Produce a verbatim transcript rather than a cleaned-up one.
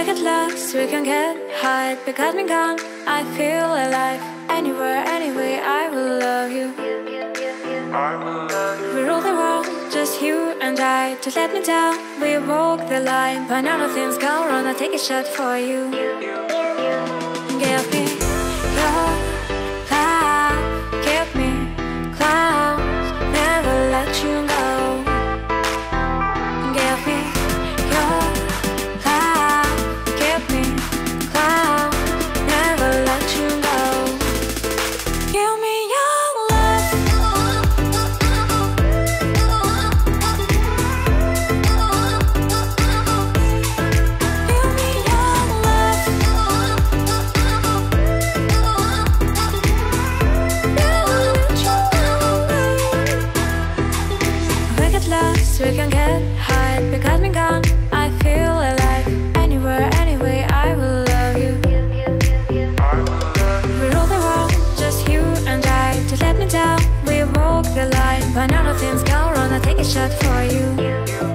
We get lost, we can get high. Because me gone, I feel alive. Anywhere, anyway, I will love you. We rule the world, just you and I. Just let me down, we walk the line. When all of things go wrong, I take a shot for you. Give me your love, give me clouds, never let you go. Give me your love, give me clouds, never let you go. Give me your love. Give me your love. We get lost, we can get high. Because me gone, I feel alive. Anywhere, anyway, I will love you. We rule the world, just you and I. Just let me down, we walk the line. When all of things go wrong, I take a shot for you.